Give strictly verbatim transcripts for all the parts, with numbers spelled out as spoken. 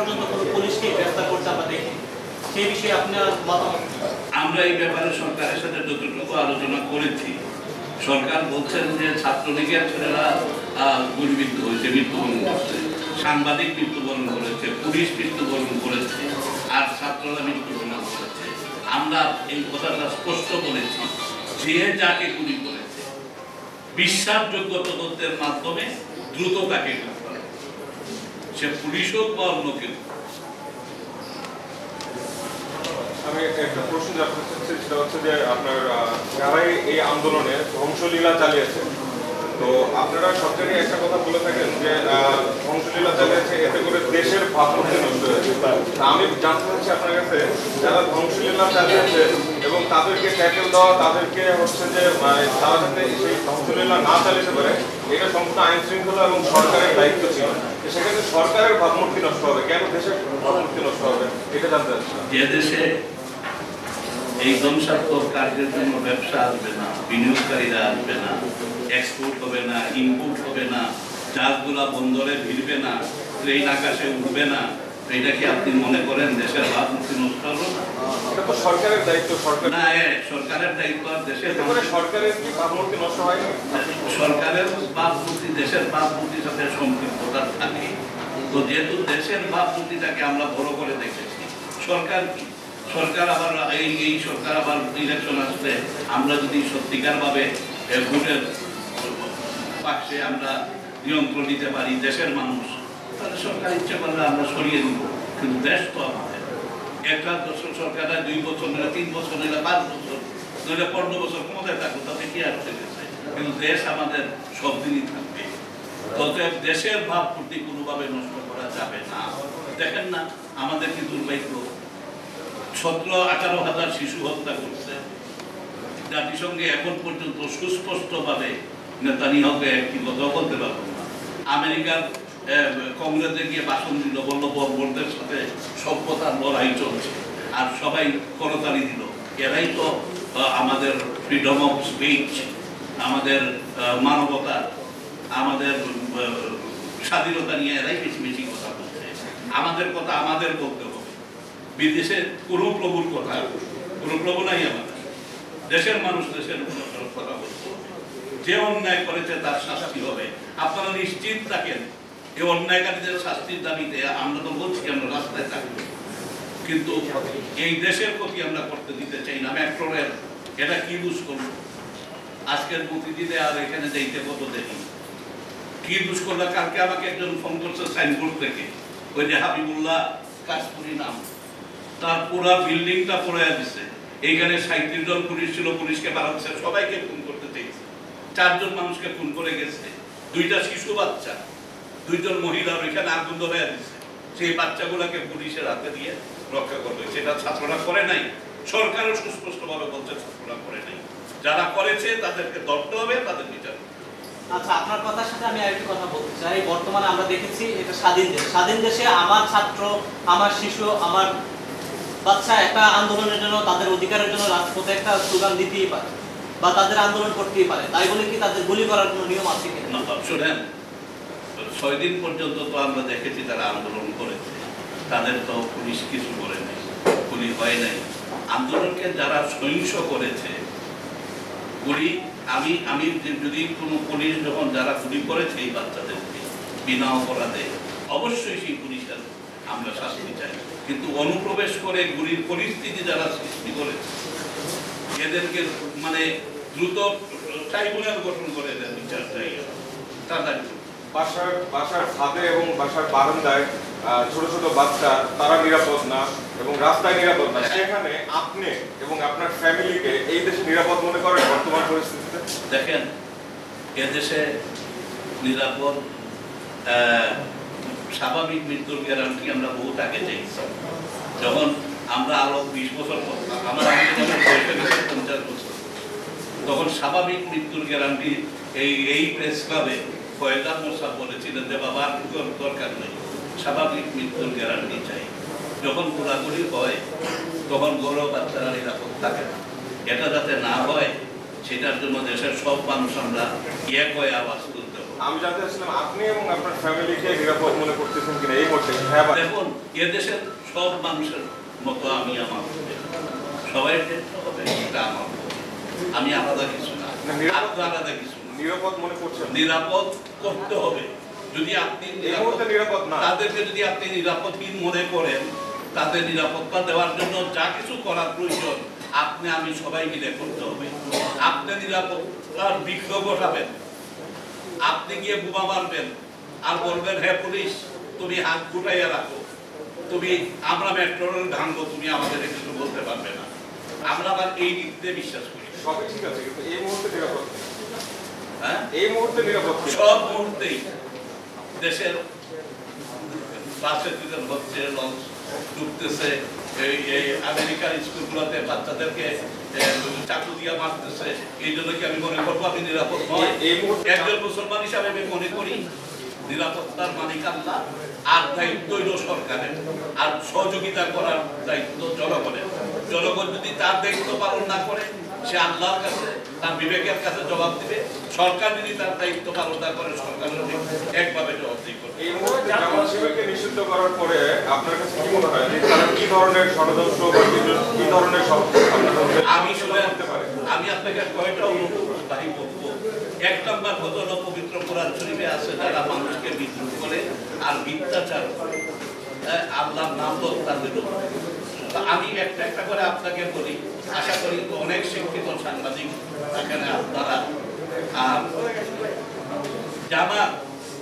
পর্যন্ত কোনো পুলিশকে গ্রেফতার করতে আমরা দেখি, সেই বিষয়ে আপনার মতামত? আমরা এই ব্যাপারে সরকারের সাথে যতটুকু আলোচনা করেছি, সরকার বলছেন যে ছাত্রলীগের ছেলেরা গুলিবিদ্ধ হয়েছে, মৃত্যুবরণ করেছে, সাংবাদিক মৃত্যুবরণ করেছে, পুলিশ মৃত্যুবরণ করেছে, আর ছাত্ররা মৃত্যুবরণ করেছে। আমরা এই কথাটা স্পষ্ট বলেছি, যে যাকে গুলি করেছে বিশ্বাসযোগ্য তদন্তের মাধ্যমে দ্রুত তাকে গ্রেফতার, সে পুলিশ হোক বা অন্য কেউ। আমি একটা প্রশ্ন জানতে চাচ্ছি, সেটা হচ্ছে যে আপনার যারাই এই আন্দোলনে ধ্বংসলীলা চালিয়েছে, তো আপনারা সব জায়গায় একটা কথা বলে থাকেন যে ধ্বংসলীলা চালিয়েছে এতে করে দেশের ভাবমূর্তি নষ্ট হয়েছে। আমি জানতে চাচ্ছি আপনার কাছে, যারা ধ্বংসলীলা চালিয়েছে এবং তাদেরকে ট্যাকেল দেওয়া, তাদেরকে হচ্ছে যে তারা যাতে সেই ধ্বংসলীলা না চালিয়ে পারে, এটা সম্পূর্ণ আইন শৃঙ্খলা এবং সরকারের দায়িত্ব ছিল। সেক্ষেত্রে সরকারের ভাবমূর্তি নষ্ট হবে কেন, দেশের ভাবমূর্তি নষ্ট হবে, এটা জানতে চাচ্ছি। যে দেশে এই ধ্বংসাত্মক কার্যের জন্য ব্যবসা আসবে না, বিনিয়োগকারীরা আসবে না, এক্সপোর্ট হবে না, ইম্পোর্ট হবে না, জাহাজগুলা বন্দরে ভিড়বে না, ট্রেন আকাশে উঠবে না, এটা কি আপনি মনে করেন দেশের ভাবমূর্তি নষ্ট হলো না? এটা তো সরকারের দায়িত্ব। সরকার না, সরকারের দায়িত্ব আর দেশের সরকারের কি ভাবমূর্তি নষ্ট হয় না? সরকারের ভাবমূর্তি দেশের ভাবমূর্তির সাথে সম্পৃক্ততা থাকে। তো যেহেতু দেশের ভাবমূর্তিটাকে আমরা বড় করে দেখেছি, সরকার কি সরকার আবার এই এই সরকার আবার ইলেকশন আসলে আমরা যদি সত্যিকার ভাবে ভোটের পাশে আমরা নিয়ন্ত্রণ নিতে পারি দেশের মানুষ, তাহলে সরকার ইচ্ছে করলে আমরা সরিয়ে দিব। কিন্তু দেশ তো আমাদের, একটা সরকারের দুই বছর নইলে তিন বছর নইলে পাঁচ বছর নইলে পনেরো বছর ক্ষমতায় থাকবো, তাতে কি আর গেছে, কিন্তু দেশ আমাদের সব দিনই থাকবে। অতএব দেশের ভাবমূর্তি কোনোভাবে নষ্ট করা যাবে না। দেখেন না আমাদের কি দুর্ভাগ্য, সতেরো আঠারো হাজার শিশু হত্যা করছে। জাতিসংঘে এখন পর্যন্ত সুস্পষ্টভাবে নেতানিয়াহুকে একটি কথা বলতে পারবো না। আমেরিকার কংগ্রেসে গিয়ে ভাষণ দিল, বললো বর্বরদের সাথে সভ্যতার লড়াই চলছে, আর সবাই করতালি দিল। এরাই তো আমাদের ফ্রিডম অফ স্পিচ, আমাদের মানবতা, আমাদের স্বাধীনতা নিয়ে এরাই বেশি বেশি কথা বলছে। আমাদের কথা আমাদের বলতে হবে, বিদেশে কোনো প্রভুর কথা, কোনো প্রভু নাই আমাদের। দেশের মানুষ দেশের কথা বলতে হবে, যে অন্যায় করেছে তার শাস্তি হবে। আপনারা নিশ্চিত থাকেন, এই অন্যায়কারীদের শাস্তির দাবিতে আমরা তো বলছি আমরা রাস্তায় থাকবো, কিন্তু এই দেশের ক্ষতি আমরা করতে দিতে চাই না। মেট্রো রেল এটা কি বুঝ করবো, আজকের প্রতিদিনে আর এখানে যাইতে কত দেখি কি বুঝ করলো। কালকে আমাকে একজন ফোন করছে সাইনবোর্ড থেকে, ওই যে হাবিবুল্লাহ কাশপুরি নাম, তার পুরা বিল্ডিংটা পড়ে দিচ্ছে। এইখানে সাঁত্রিশ জন পুলিশ ছিল, পুলিশকে বাড়াচ্ছে, সবাইকে খুন করতে চেয়েছে, চারজন মানুষকে খুন করে গেছে, দুইটা শিশু বাচ্চা, দুইজন মহিলার এখানে আগুন ধরে দিচ্ছে। সেই বাচ্চাগুলোকে পুলিশের হাতে দিয়ে রক্ষা করবে, সেটা ছাত্ররা করে নাই। সরকারও সুস্পষ্টভাবে বলছে ছাত্ররা করে নাই, যারা করেছে তাদেরকে ধরতে হবে, তাদের বিচার। আচ্ছা, আপনার কথার সাথে আমি আরেকটি কথা বলতে চাই। বর্তমানে আমরা দেখেছি এটা স্বাধীন দেশ, স্বাধীন দেশে আমার ছাত্র, আমার শিশু, আমার বাচ্চা একটা আন্দোলনের জন্য, তাদের অধিকারের জন্য রাজপথে একটা স্লোগান দিতেই পারে বা তাদের আন্দোলন করতেই পারে। তাই বলে কি তাদের গুলি করার কোনো নিয়ম আছে কিনা? শুনেন, ছয় দিন পর্যন্ত তো আমরা দেখেছি তারা আন্দোলন করেছে, তাদের তো পুলিশ কিছু করে নাই, গুলি হয় নাই। আন্দোলনকে যারা সহিংস করেছে গুলি, আমি আমি যদি কোনো পুলিশ যখন যারা গুলি করেছে এই বাচ্চাদেরকে বিনা অপরাধে, অবশ্যই সেই পুলিশের আমরা শাস্তি চাই। কিন্তু অনুপ্রবেশ করে গুলির পরিস্থিতি যারা সৃষ্টি করেছে এদেরকে মানে দ্রুত ট্রাইব্যুনাল গঠন করে এদের বিচার চাই। তাড়াতাড়ি বাসার বাসার ছাদে এবং বাসার বারান্দায় ছোট ছোট বাচ্চা, তারা নিরাপদ না এবং রাস্তায় নিরাপদ না, সেখানে আপনি এবং আপনার ফ্যামিলিকে এই দেশে নিরাপদ মনে করেন বর্তমান পরিস্থিতিতে? দেখেন, এদেশে নিরাপদ স্বাভাবিক মৃত্যুর গ্যারান্টি আমরা বহুত আগে চাইছি। যখন আমরা আরো বিশ বছর আমার আগে যখন বয়সে গেছে পঞ্চাশ বছর, তখন স্বাভাবিক মৃত্যুর গ্যারান্টি এই এই প্রেস ক্লাবে ফয়জাদ মোসাফ বলেছিলেন যে বাবা আর দরকার নেই, স্বাভাবিক মৃত্যুর গ্যারান্টি চাই। যখন গোলাগুলি হয় তখন গৌরব বাচ্চারা নিরাপদ থাকে না। এটা যাতে না হয় সেটার জন্য দেশের সব মানুষ আমরা এক হয়ে আওয়াজ তুলতে হবে। আমি জানতে চাচ্ছিলাম আপনি এবং আপনার ফ্যামিলিকে নিরাপদ মনে করতেছেন কিনা এই মুহূর্তে? হ্যাঁ বা না? দেখুন এদেশের সব মানুষের মতো আমি আমার সবাই টেনশন হবে, এটা আমার আমি আলাদা কিছু না, না, নিরাপদ- আপনি আলাদা কিছু না। নিরাপদ মনে করছেন? নিরাপদ করতে হবে। যদি আপনি এই নিরাপদ- মুহূর্তে নিরাপদ না। তাদেরকে যদি আপনি নিরাপদহীন মনে করেন, তাদের নিরাপত্তা দেওয়ার জন্য যা কিছু করার প্রয়োজন আপনি আমি সবাই মিলে করতে হবে। আপনি নিরাপত্তার বিঘ্ন ঘটাবেন, আপনি গিয়ে বোমা মারবেন আর বলবেন হ্যাঁ পুলিশ তুমি হাত গুটাইয়া রাখো, তুমি আমরা মেট্রো রেল ভাঙবো, তুমি আমাদের কিছু বলতে পারবে না। আমরা আবার এই নীতিতে বিশ্বাস করি। সবই ঠিক আছে, কিন্তু এই মুহূর্তে নিরাপদ নেই। হ্যাঁ, এই মুহূর্তে নিরাপদ নেই। সব মুহূর্তেই দেশের বাসে দুজন হচ্ছে, লঞ্চ ডুবতেছে, এই এই আমেরিকার স্কুলগুলোতে বাচ্চাদেরকে এ, চাকু দিয়ে মারতেছে, এই জন্য কি আমি মনে করবো আমি নিরাপদ নয়? এই মুহূর্তে একজন মুসলমান হিসাবে আমি মনে করি নিরাপত্তার মালিক আল্লাহ, আর দায়িত্ব হইল সরকারের, আর সহযোগিতা করার দায়িত্ব জনগণের। জনগণ যদি তার দায়িত্ব পালন না করে সে আল্লাহর কাছে তার বিবেকের কাছে জবাব দিবে। সরকার যদি তার দায়িত্ব পালন না করে সরকারের একভাবে জবাবদিহি করবে। এই মুহূর্তে জামাত শিবিরকে নিষিদ্ধ করার পরে আপনার কাছে কি মনে হয় যে তারা কি ধরনের ষড়যন্ত্র বা কি- কি ধরনের সব- আপনার মধ্যে আমি শুনে করতে পারে? আমি আপনাকে কয়েকটা অনুভূতি বলবো। এক নম্বর হলো পবিত্র কোরআন শরীফে আছে যারা মানুষকে বিদ্রোহ করে আর মিথ্যাচার করে, হ্যাঁ, আল্লাহর নাম তো তাদের উপর। তো আমি একটা একটা করে আপনাকে বলি, আশা করি অনেক শিক্ষিত সাংবাদিক এখানে আপনারা আর জামাত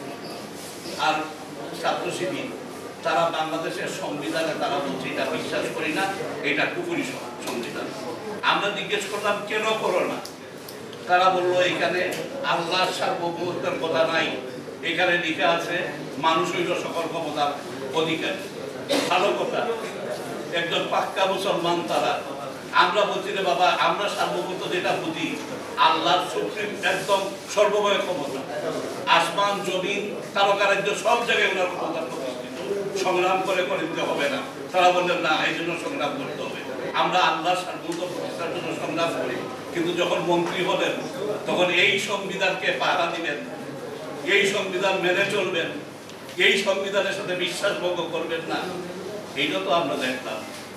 আর ছাত্র শিবির তারা বাংলাদেশের সংবিধানে তারা বলছে এটা বিশ্বাস করি না, এটা কুফরি সংবিধান। আমরা জিজ্ঞেস করলাম কেন করো না? তারা বললো এখানে আল্লাহর সার্বভৌমত্বের কথা নাই, এখানে লেখা আছে মানুষ হইল সকল ক্ষমতার অধিকার। ভালো কথা, একজন পাক্কা মুসলমান তারা। আমরা বলছি রে বাবা, আমরা সার্বভৌমত্ব যেটা বুঝি আল্লাহর সুপ্রিম একদম সর্বময় ক্ষমতা, আসমান জমিন তারকারাজ্য সব জায়গায় ওনার ক্ষমতা প্রতিষ্ঠিত, সংগ্রাম করে করে দিতে হবে না। তারা বললেন না, এই জন্য সংগ্রাম করতে হবে। আমরা আল্লাহর সার্বভৌমত্ব প্রতিষ্ঠার জন্য সংগ্রাম করি, কিন্তু যখন মন্ত্রী হলেন তখন এই সংবিধানকে পাহারা দিবেন, এই সংবিধান মেনে চলবেন, এই সংবিধানের সাথে বিশ্বাসভঙ্গ করবেন না। এইটা তো আমরা দেখলাম।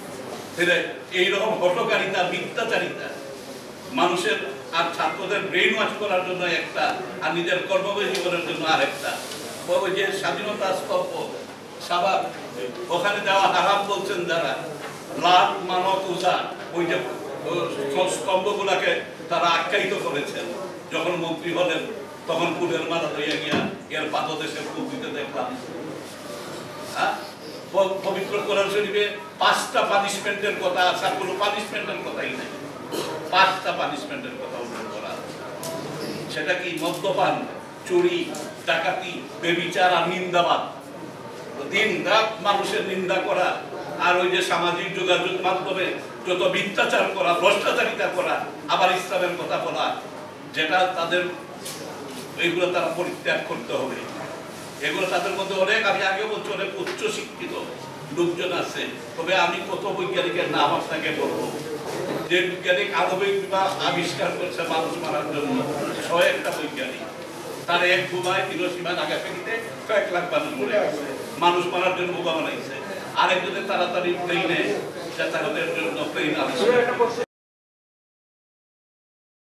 এইরকম হটকারিতা, মিথ্যাচারিতা, মানুষের আর ছাত্রদের ব্রেইন ওয়াশ করার জন্য একটা, আর নিজের কর্মময় জীবনের জন্য আরেকটা। ওই যে স্বাধীনতা স্তম্ভ সাবাক, ওখানে যাওয়া হারাম বলছেন যারা, লাট মানত উজা, ওই যে স্তম্ভগুলাকে তারা আখ্যায়িত করেছেন। যখন মন্ত্রী হলেন তখন ফুলের মালা লইয়া গিয়া এর পাদদেশে ফুল দিতে দেখলাম। হ্যাঁ, পবিত্র কোরআন শরীফে পাঁচটা পানিশমেন্টের কথা আছে, আর কোনো পানিশমেন্টের কথাই নেই। পাঁচটা পানিশমেন্টের কথা উল্লেখ করা, সেটা কি মদ্যপান, চুরি, ডাকাতি, বেবিচার আর নিন্দাবাদ। দিন রাত মানুষের নিন্দা করা, আর ওই যে সামাজিক যোগাযোগ মাধ্যমে যত মিথ্যাচার করা, ভ্রষ্টাচারিতা করা, আবার ইসলামের কথা বলা, যেটা তাদের এইগুলো তারা পরিত্যাগ করতে হবে। এগুলো তাদের মধ্যে অনেক, আমি আগে বলছি অনেক উচ্চ শিক্ষিত লোকজন আছে। তবে আমি কত বৈজ্ঞানিকের নাম আপনাকে বলবো, যে বৈজ্ঞানিক আণবিক বিমান আবিষ্কার করছে মানুষ মারার জন্য, ছয় একটা বৈজ্ঞানিক, তার এক বোমায় হিরোশিমা নাগাসাকিতে কয়েক লাখ মানুষ মরে গেছে, মানুষ মারার জন্য বোমা বানাইছে। আরেকজনের তাড়াতাড়ি প্লেনে যাতায়াতের জন্য প্লেন আবিষ্কার।